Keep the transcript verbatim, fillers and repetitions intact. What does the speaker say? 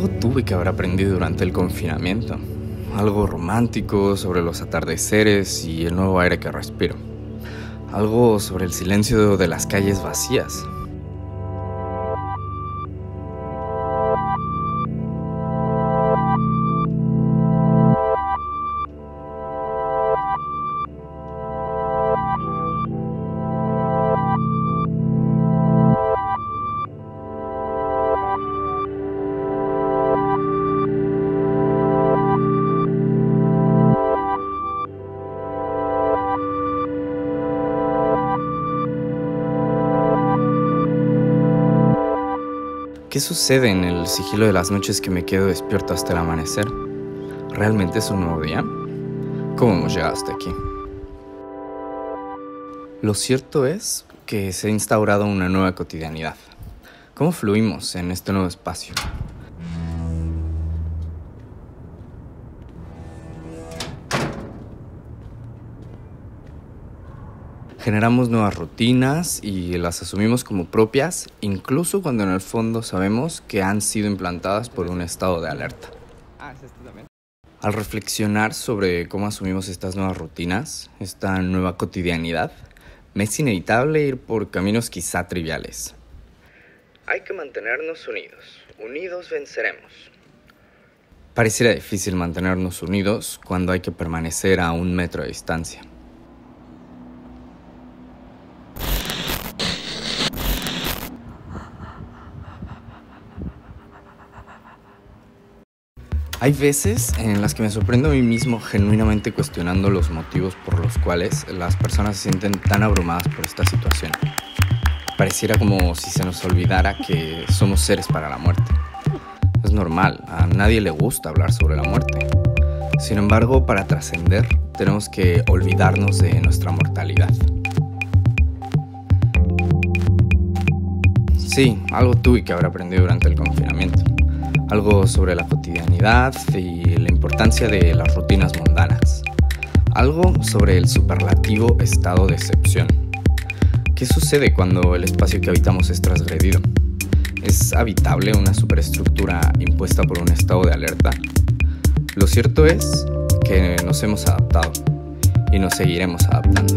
Algo tuve que haber aprendido durante el confinamiento. Algo romántico sobre los atardeceres y el nuevo aire que respiro. Algo sobre el silencio de las calles vacías. ¿Qué sucede en el sigilo de las noches que me quedo despierto hasta el amanecer? ¿Realmente es un nuevo día? ¿Cómo hemos llegado hasta aquí? Lo cierto es que se ha instaurado una nueva cotidianidad. ¿Cómo fluimos en este nuevo espacio? Generamos nuevas rutinas y las asumimos como propias, incluso cuando en el fondo sabemos que han sido implantadas por un estado de alerta. Al reflexionar sobre cómo asumimos estas nuevas rutinas, esta nueva cotidianidad, me es inevitable ir por caminos quizá triviales. Hay que mantenernos unidos. Unidos venceremos. Pareciera difícil mantenernos unidos cuando hay que permanecer a un metro de distancia. Hay veces en las que me sorprendo a mí mismo genuinamente cuestionando los motivos por los cuales las personas se sienten tan abrumadas por esta situación. Pareciera como si se nos olvidara que somos seres para la muerte. Es normal, a nadie le gusta hablar sobre la muerte. Sin embargo, para trascender, tenemos que olvidarnos de nuestra mortalidad. Sí, algo tuve que haber aprendido durante el confinamiento. Algo sobre la cotidianidad y la importancia de las rutinas mundanas. Algo sobre el superlativo estado de excepción. ¿Qué sucede cuando el espacio que habitamos es transgredido? ¿Es habitable una superestructura impuesta por un estado de alerta? Lo cierto es que nos hemos adaptado y nos seguiremos adaptando.